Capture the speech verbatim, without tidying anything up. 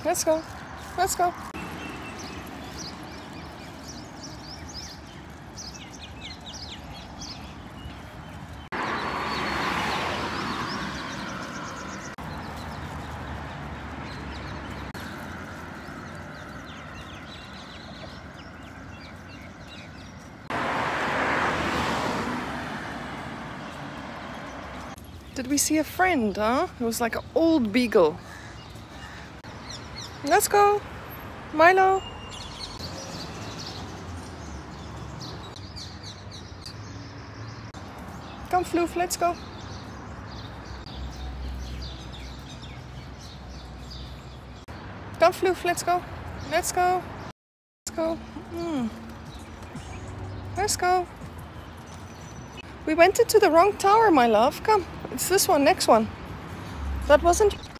Let's go. Let's go. Did we see a friend, huh? It was like an old beagle. Let's go. Milo. Come, Floof, let's go. Come, Floof, let's go. Let's go. Let's go. Mm. Let's go. We went into the wrong tower, my love. Come, it's this one, next one. That wasn't...